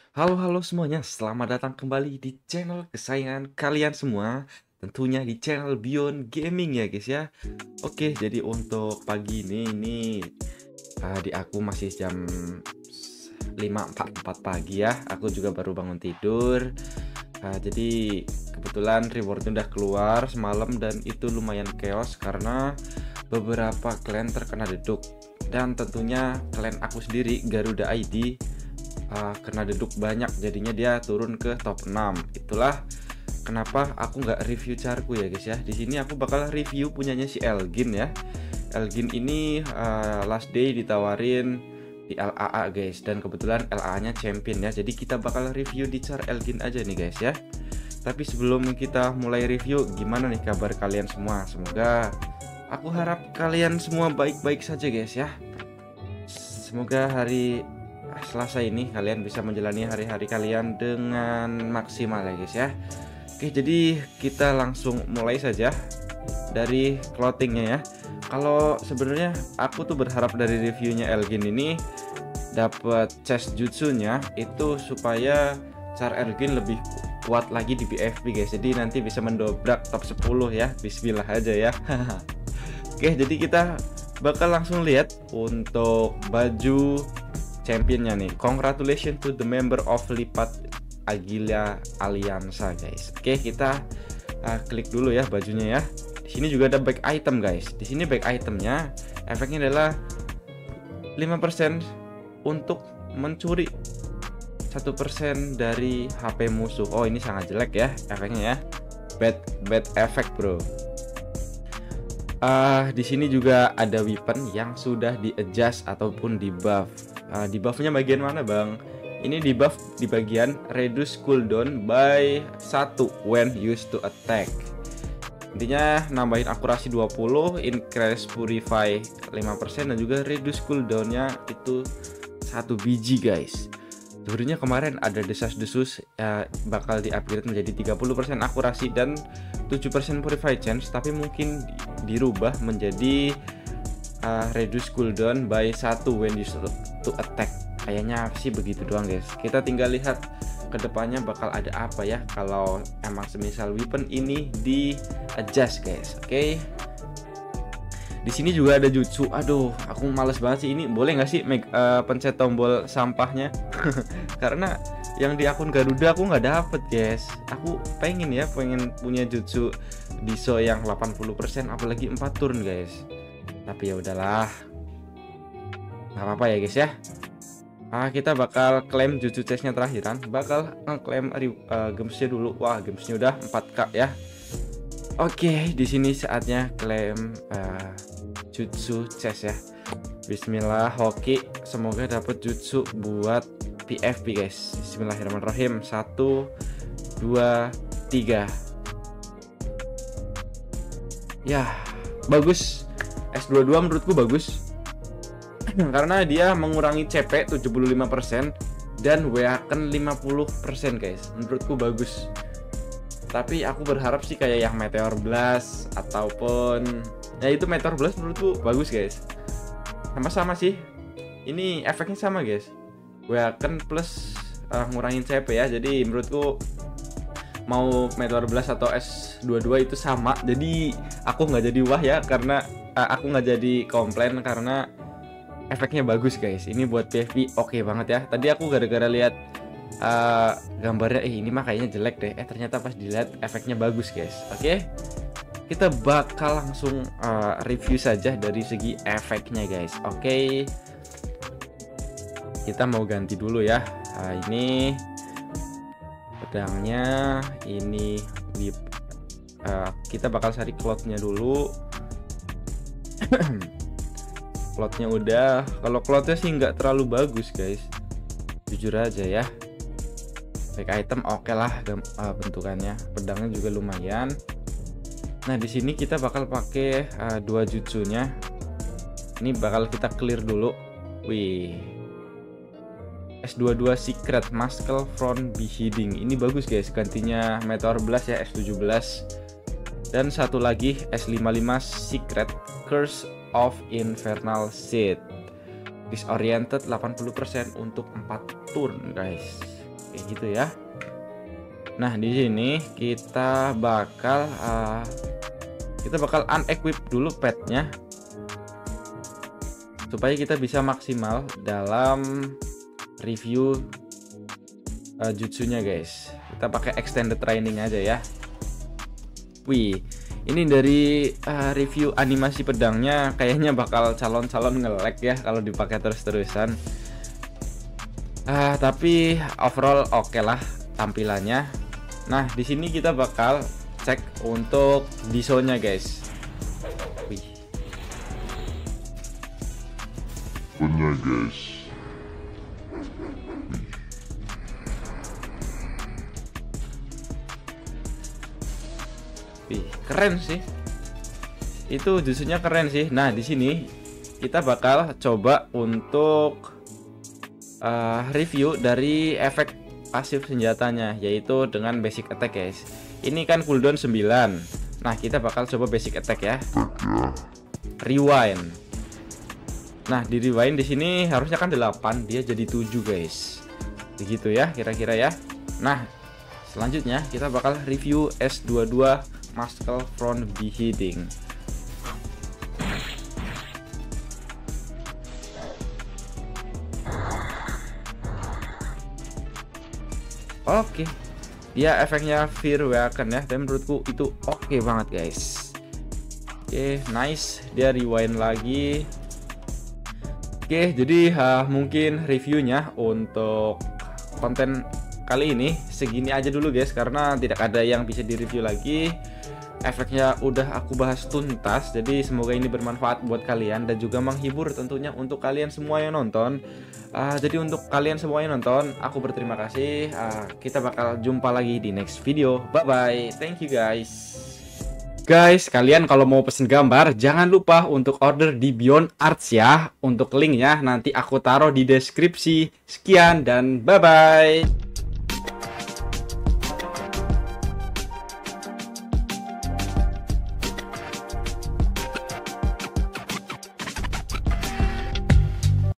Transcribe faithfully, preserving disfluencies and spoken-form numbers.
Halo halo semuanya, selamat datang kembali di channel kesayangan kalian semua. Tentunya di channel Beyond Gaming ya guys ya. Oke, jadi untuk pagi ini ini uh, di aku masih jam lima empat puluh empat pagi ya. Aku juga baru bangun tidur. Uh, jadi kebetulan rewardnya udah keluar semalam dan itu lumayan chaos karena beberapa klan terkena deduk. Dan tentunya klan aku sendiri Garuda I D uh, kena deduk banyak, jadinya dia turun ke top enam. Itulah kenapa aku nggak review carku ya guys ya. Di sini aku bakal review punyanya si Elgin ya. Elgin ini uh, last day ditawarin di L A A guys, dan kebetulan L A A-nya champion ya. Jadi kita bakal review di char Elgin aja nih guys ya. Tapi sebelum kita mulai review, gimana nih kabar kalian semua? Semoga aku harap kalian semua baik-baik saja guys ya. Semoga hari Selasa ini kalian bisa menjalani hari-hari kalian dengan maksimal ya guys ya. Oke, jadi kita langsung mulai saja dari clothingnya ya. Kalau sebenarnya aku tuh berharap dari reviewnya Elgin ini dapat chest jutsunya itu supaya char Elgin lebih kuat lagi di B F B guys. Jadi nanti bisa mendobrak top sepuluh ya. Bismillah aja ya. Oke, jadi kita bakal langsung lihat untuk baju championnya nih. Congratulations to the member of Lipat Agila Alianza guys. Oke, kita uh, klik dulu ya bajunya ya. Di sini juga ada back item guys. Di sini back itemnya efeknya adalah lima persen untuk mencuri satu persen dari H P musuh. Oh, ini sangat jelek ya efeknya ya. Bad bad effect, bro. Uh, di sini juga ada weapon yang sudah di-adjust ataupun di-buff. Uh, di-buffnya bagian mana, Bang? Ini di-buff di bagian reduce cooldown by satu when used to attack. Intinya nambahin akurasi dua puluh, increase purify lima persen, dan juga reduce cooldownnya itu satu biji guys. Sebenarnya kemarin ada desas-desus ya, bakal di-upgrade menjadi tiga puluh persen akurasi dan tujuh persen purify chance, tapi mungkin dirubah menjadi uh, reduce cooldown by satu when used to attack. Kayaknya sih begitu doang guys. Kita tinggal lihat kedepannya bakal ada apa ya kalau emang semisal weapon ini di adjust guys. Oke, okay. Di sini juga ada jutsu. Aduh, aku males banget sih ini. Boleh nggak sih make, uh, pencet tombol sampahnya? Karena yang di akun Garuda aku nggak dapet guys. Aku pengen ya pengen punya jutsu diso yang delapan puluh persen apalagi empat turn guys. Tapi ya udahlah, nggak apa-apa ya guys ya. Ah, kita bakal klaim jutsu chestnya terakhiran. Bakal ngeklaim uh, gemsnya dulu. Wah, gemsnya udah empat K ya. Oke, di sini saatnya klaim uh, jutsu chest ya. Bismillah, hoki. Semoga dapat jutsu buat P F P guys. Bismillahirrahmanirrahim. Satu, dua, tiga. Ya, bagus. S dua puluh dua menurutku bagus. Karena dia mengurangi C P tujuh puluh lima persen dan weaken lima puluh persen guys. Menurutku bagus. Tapi aku berharap sih kayak yang Meteor Blast ataupun ya itu Meteor Blast menurutku bagus guys. Sama-sama sih. Ini efeknya sama guys. Weaken plus uh, ngurangin C P ya. Jadi menurutku mau Meteor Blast atau S dua puluh dua itu sama. Jadi aku nggak jadi wah ya karena uh, aku nggak jadi komplain karena efeknya bagus guys. Ini buat P F P oke okay banget ya. Tadi aku gara-gara lihat uh, gambarnya, eh ini mah kayaknya jelek deh. Eh ternyata pas dilihat efeknya bagus guys. Oke, okay? Kita bakal langsung uh, review saja dari segi efeknya guys. Oke, okay? Kita mau ganti dulu ya. Nah, ini pedangnya, ini whip. Uh, kita bakal cari clothnya dulu. Clothnya udah. Kalau clothnya sih nggak terlalu bagus guys, jujur aja ya. Back item oke okay lah uh, bentukannya. Pedangnya juga lumayan. Nah di sini kita bakal pakai uh, dua jutsunya. Ini bakal kita clear dulu. Wih, S dua puluh dua Secret Muscle Front Beheading. Ini bagus guys, gantinya Meteor Blast ya S tujuh belas. Dan satu lagi S lima puluh lima Secret Curse of Infernal Seed. Disoriented delapan puluh persen untuk empat turn guys. kayak gitu ya. Nah, di sini kita bakal uh, kita bakal unequip dulu petnya supaya kita bisa maksimal dalam review uh, jutsunya guys. Kita pakai extended training aja ya. Wih, ini dari uh, review animasi pedangnya kayaknya bakal calon-calon nge-lag ya kalau dipakai terus-terusan. Uh, tapi overall oke okay lah tampilannya. Nah, di sini kita bakal cek untuk disonya guys. Wih. Bener guys. Wih, keren sih. Itu jutsunya keren sih. Nah, di sini kita bakal coba untuk uh, review dari efek pasif senjatanya, yaitu dengan basic attack guys. Ini kan cooldown sembilan. Nah, kita bakal coba basic attack ya. Rewind. Nah, di rewind di sini harusnya kan delapan, dia jadi tujuh guys. Begitu ya kira-kira ya. Nah, selanjutnya kita bakal review S dua puluh dua Muscle Front Beheading. Oke, dia efeknya Fear Weaken ya, dan menurutku itu oke banget guys. Oke, nice. Dia rewind lagi. Oke, jadi uh, mungkin reviewnya untuk konten kali ini segini aja dulu guys, karena tidak ada yang bisa direview lagi. Efeknya udah aku bahas tuntas, jadi semoga ini bermanfaat buat kalian dan juga menghibur tentunya untuk kalian semua yang nonton. Uh, jadi untuk kalian semua yang nonton, aku berterima kasih. Uh, kita bakal jumpa lagi di next video. Bye bye, thank you guys. Guys, kalian kalau mau pesen gambar jangan lupa untuk order di Beyond Arts ya. Untuk linknya nanti aku taruh di deskripsi. Sekian dan bye bye.